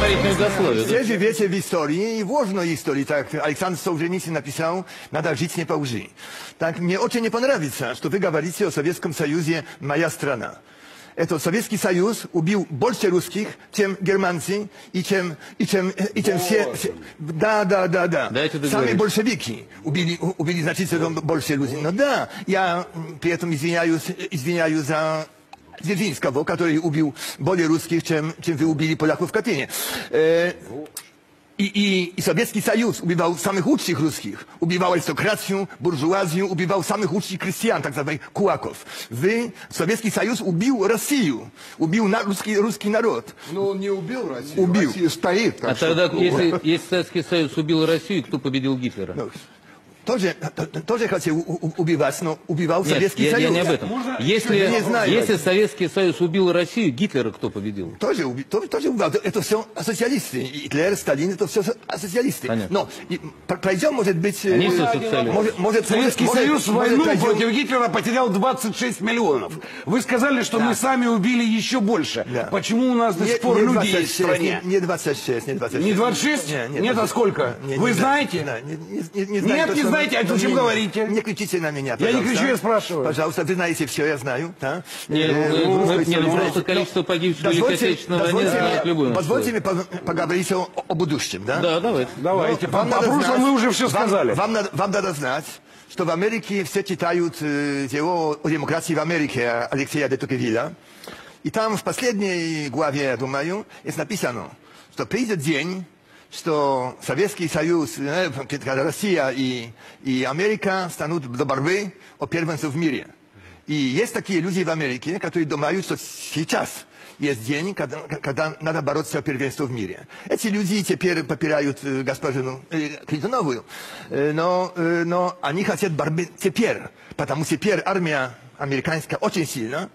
говорить на Югославию. Все живете в истории, и важной истории. Так Александр Солженицын написал, надо жить не по лжи. Так мне очень не понравится, что вы говорите о Советском Союзе «моя страна». Этот Советский Союз убил больше русских, чем германцы, и чем все... Да. Сами большевики убили значительно больше людей. Но да, я при этом извиняюсь за Дзержинского, который убил более русских, чем вы убили поляков в Катыни. И Советский Союз убивал самых лучших русских, убивал аристократию, буржуазию, убивал самых лучших крестьян, так называемых кулаков. Советский Союз убил Россию, убил русский народ. Но он не убил Россию, убил. Россия стоит. А тогда, если Советский Союз убил Россию, кто победил Гитлера? Тоже хотел убивать, но убивал Советский Союз. Я не об этом. Если Советский Союз убил Россию, Гитлера кто победил? Тоже убивал. Это все социалисты. Гитлер, Сталин, это все социалисты. Понятно. Но пройдем, может быть... Они все социалисты. Советский Союз в войну против Гитлера потерял 26 миллионов. Вы сказали, что мы сами убили еще больше. Да. Почему у нас до сих пор люди есть в стране? Не 26, не 26. Не 26? Нет, а сколько? Вы знаете? Не знаю. Нет, не знаете, а о чем говорите? Не кричите на меня, пожалуйста. Я не кричу, я спрашиваю. Пожалуйста, вы знаете все, я знаю. Да? Просто количество погибших в Великой Отечественной войне знает любой. Позвольте мне поговорить о будущем, да? Да, давайте. Давайте. По прошлому мы уже все сказали. Вам надо знать, что в Америке все читают о демократии в Америке Алексея де Токвилля. И там в последней главе, я думаю, есть написано, что придет день, что Советский Союз, Россия и Америка станут до борьбы о первенстве в мире. И есть такие люди в Америке, которые думают, что сейчас есть день, когда надо бороться о первенстве в мире. Эти люди теперь попирают госпожу Клинтонову, но они хотят борьбы теперь, потому что теперь армия американская очень сильна,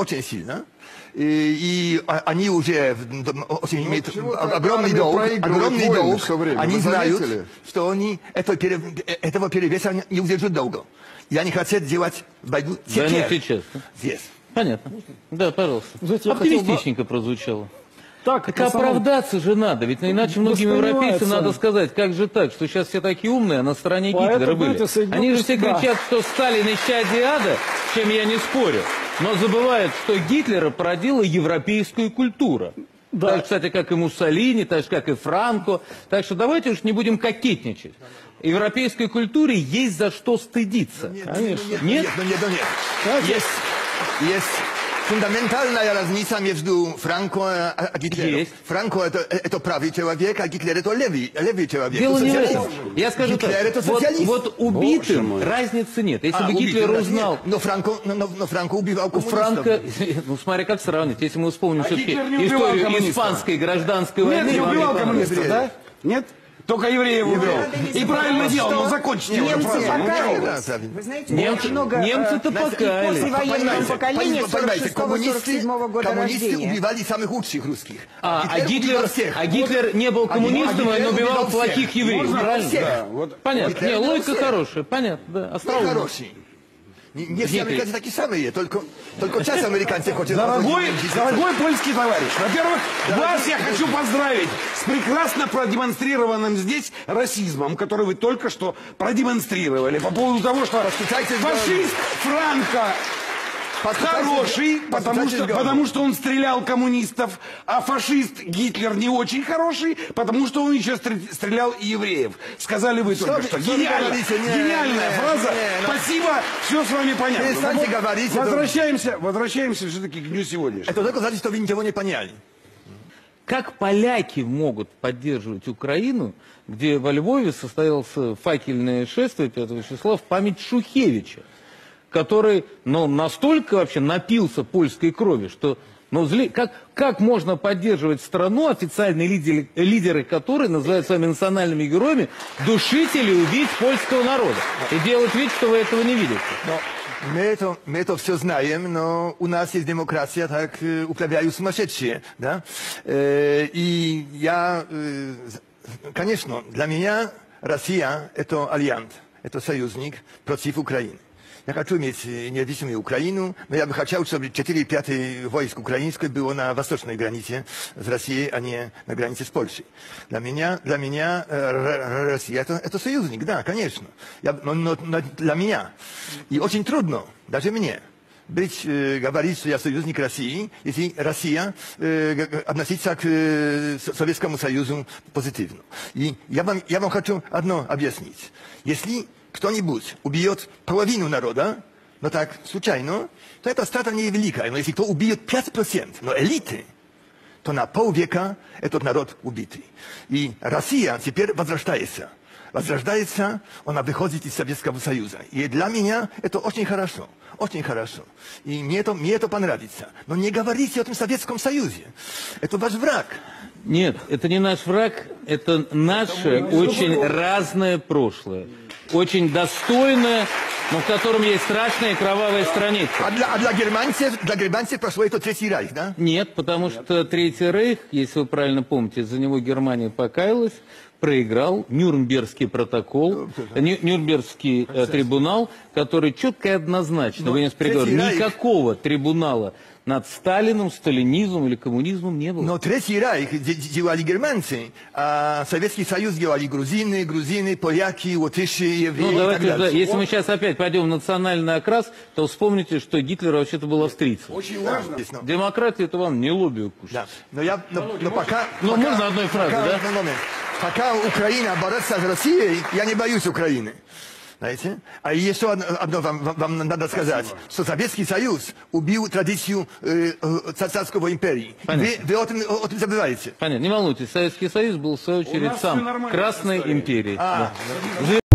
и они уже имеют огромный долг. Они знают, что они этого перевеса не удержат долго. И они хотят делать войну сейчас. Здесь. Понятно. Да, пожалуйста. Оптимистичненько прозвучало. Так оправдаться же надо, ведь иначе многим европейцам надо сказать, как же так, что сейчас все такие умные, а на стороне Гитлера были. Они же все кричат, что Сталин исчадие ада, с чем я не спорю, но забывают, что Гитлера породила европейскую культуру. Да. Так, кстати, как и Муссолини, так же, как и Франко. Так что давайте уж не будем кокетничать. Европейской культуре есть за что стыдиться. Нет. Есть фундаментальная разница между Франко и Гитлером. Франко это правый человек, а Гитлер это левый человек. Дело не в этом. Я скажу так, вот убитым разницы нет. Если бы Гитлер узнал... Но Франко убивал коммунистов. Ну смотри, как сравнить. Если мы вспомним все-таки историю испанской гражданской войны... Нет, не убивал коммунистов, да? Нет? Только евреев убил. И правильно делал, но закончите. Немцы покаялись. Вы знаете, немцы-то покаялись. Послевоенного поколения 46-47 года коммунисты убивали самых лучших русских. А Гитлер не был коммунистом, но убивал плохих евреев. Правильно? Понятно. Не, логика хорошая. Понятно, да. Остроумно. Не все американцы такие самые, только часть американцев хочет... Дорогой польский товарищ, во-первых, вас я хочу поздравить с прекрасно продемонстрированным здесь расизмом, который вы только что продемонстрировали по поводу того, что фашист Франко хороший, потому что он стрелял коммунистов, а фашист Гитлер не очень хороший, потому что он еще стрелял и евреев. Сказали вы только что. Гениальная фраза. Спасибо, все с вами понятно. Возвращаемся все-таки к дню сегодняшнему. Это только значит, что вы ничего не поняли. Как поляки могут поддерживать Украину, где во Львове состоялось факельное шествие 5 числа в память Шухевича, который, настолько вообще напился польской крови, что, как можно поддерживать страну, официальные лидеры которой называют своими национальными героями, душить или убить польского народа, и делать вид, что вы этого не видите? Мы это все знаем, но у нас есть демократия, так управляют сумасшедшие, да? И конечно, для меня Россия это альянс, это союзник против Украины. Я хочу иметь независимую Украину, но я бы хотел, чтобы 4/5 войск украинских было на восточной границе с Россией, а не на границе с Польшей. Для меня Россия это союзник, да, конечно. Но для меня. И очень трудно, даже мне, говорить, что я союзник России, если Россия относится к Советскому Союзу позитивно. И я вам хочу одно объяснить. Если кто-нибудь убьет половину народа, но так случайно, то эта страта невеликая. Но если кто убьет 5%, но элиты, то на полвека этот народ убитый. И Россия теперь возрождается. Возрождается, она выходит из Советского Союза. И для меня это очень хорошо. Очень хорошо. И мне это понравится. Но не говорите о том Советском Союзе. Это ваш враг. Нет, это не наш враг, это наше очень разное прошлое. Очень достойное, но в котором есть страшная и кровавая страница. А для германцев прошло это Третий Рейх, да? Нет, потому что Третий Рейх, если вы правильно помните, за него Германия покаялась, проиграл Нюрнбергский протокол, Нюрнбергский трибунал, который четко и однозначно вынес приговор. Никакого трибунала над Сталином, сталинизмом или коммунизмом не было. Но Третий Рейх делали германцы, а Советский Союз делали грузины, поляки, латыши, евреи. Ну, давайте, и так далее. если мы сейчас опять пойдем в национальный окрас, то вспомните, что Гитлер вообще-то был австрийцем. Очень важно. Демократия — это вам не лобби кушать. Да. Но пока... можно одной фразой, да? Пока Украина борется с Россией, я не боюсь Украины. Знаете? А еще одно вам надо сказать, что Советский Союз убил традицию царского империи. Вы о том забываете. Понятно, не волнуйтесь, Советский Союз был в свою очередь сам Красной империей.